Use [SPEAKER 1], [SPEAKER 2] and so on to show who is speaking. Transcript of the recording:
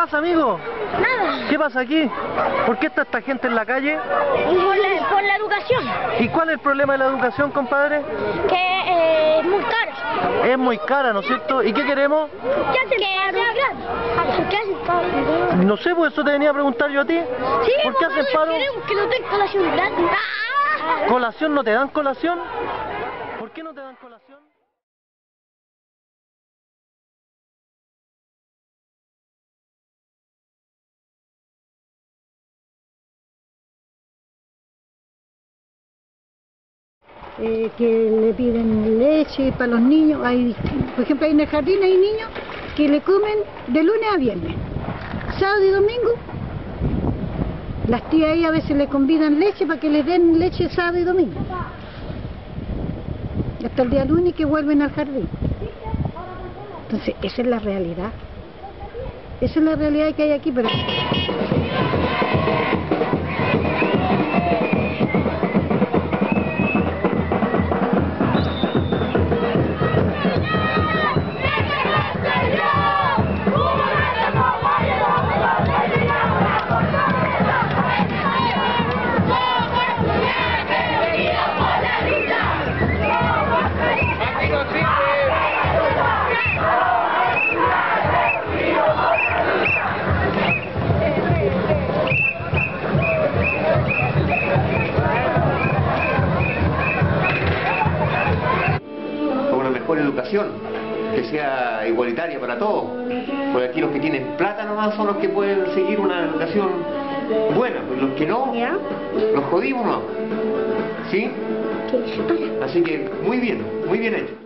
[SPEAKER 1] pasa, amigo?
[SPEAKER 2] Nada.
[SPEAKER 1] ¿Qué pasa aquí? ¿Por qué está esta gente en la calle?
[SPEAKER 2] Por la educación.
[SPEAKER 1] ¿Y cuál es el problema de la educación, compadre?
[SPEAKER 2] Que es muy cara.
[SPEAKER 1] Es muy cara, ¿no es cierto? ¿Y qué queremos?
[SPEAKER 2] ¿Qué hacen? ¿Qué hacen?
[SPEAKER 1] No sé, pues eso te venía a preguntar yo a ti.
[SPEAKER 2] Sí,
[SPEAKER 1] ¿Por qué hacen paro?
[SPEAKER 2] queremos que no den colación gratis.
[SPEAKER 1] ¿Colación no te dan colación? ¿Por qué no te dan colación?
[SPEAKER 3] Que le piden leche para los niños. Por ejemplo, en el jardín hay niños que le comen de lunes a viernes, sábado y domingo. Las tías ahí a veces le convidan leche para que les den leche sábado y domingo, hasta el día lunes que vuelven al jardín. Entonces esa es la realidad, esa es la realidad que hay aquí. Pero
[SPEAKER 4] mejor educación, que sea igualitaria para todos, porque aquí los que tienen plata nomás son los que pueden seguir una educación buena, pues los que no, los jodimos no, ¿sí? Así que muy bien hecho.